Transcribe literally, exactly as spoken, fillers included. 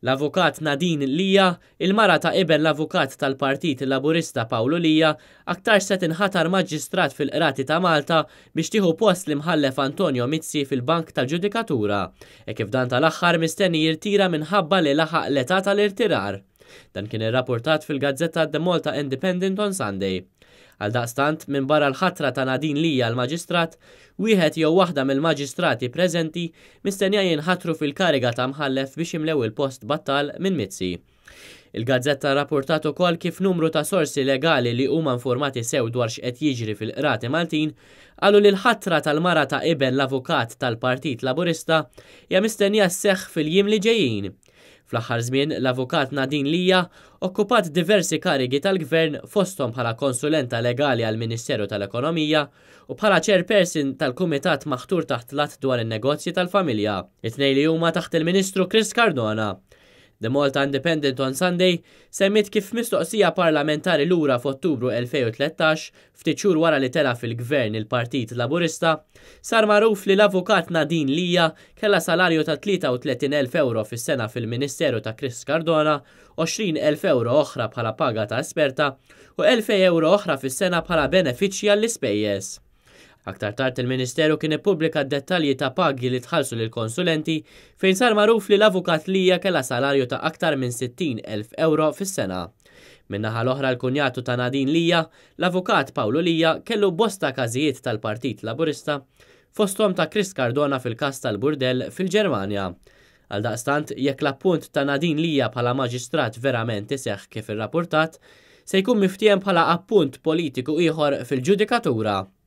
L-avukat Nadine Lija, il-mara ta' iben l-avukat tal-Partit Laburista Pawlu Lija, aktar se tinħatar maġġistrat fil-qrati ta' Malta biex tieħu post l-imħallef Antonio Mizzi fil-Bank tal-Ġudikatura, e kif dan tal-aħħar mistenni jirtira minħabba li laħaq l-età tal-irtirar. Dan kien irrapportat fil-Gazzetta The Malta Independent on Sunday. Għaldaqstant, minn barra l-ħatra ta' Nadine Lija l-maġistrat, wieħed jew waħda mill-maġistrati preżenti mistennija jinħatru fil-kariga ta' mħallef biex jimlew il-post battal minn Mizzi. Il-Gazzetta rapportat ukoll kif numru ta' sorsi legali li huma informati sew dwar x'qed jiġri fil-qrati Maltin qalu li l-ħatra tal-mara ta' iben l-avukat tal-Partit Laburista hija mistennija sseħħ fil-jiem li ġejjin. Fl-aħħar żmien l-avukat Nadine Lija okkupat diversi karigi tal-gvern fosthom bħala konsulenta legali għal Ministeru tal-Ekonomija u bħala chairperson tal-Kumitat maħtur taħt l-att dwar in-negozji tal-familja. It-tnejn li huma taħt il-Ministru Chris Cardona. The Malta Independent on Sunday semmit kif mistoqsija parlamentari lura f'Ottubru elfejn u tlettax, ftit xhur wara li tela fil-gvern il-Partit Laburista, sar magħruf li l-avukat Nadine Lija kellha salarju ta' tlieta u tletin elf euro fis-sena fil-Ministeru ta' Chris Cardona, għoxrin elf euro oħra bħala paga ta' esperta u elfej euro oħra fis-sena bħala benefiċċji għall-ispejjeż. Aktar tard il-Ministeru kien ippubblika d-dettalji ta' pagi li tħallsu lil konsulenti fejn sar magħruf li l-avukat Lija kellha salarju ta' aktar minn sittin elf euro fis-sena. Min-naħa l-oħra l-kunjatu ta' Nadine Lija, l-avukat Pawlu Lija kellu bosta każijiet tal-Partit Laburista fosthom ta' Chris Cardona fil-każ tal-burdell fil-Ġermanja. Għaldaqstant, jekk l-appunt ta' Nadine Lija bħala maġistrat verament iseħħ kif irrapportat, se jkun miftiem bħala appunt politiku ieħor fil-ġudikatura.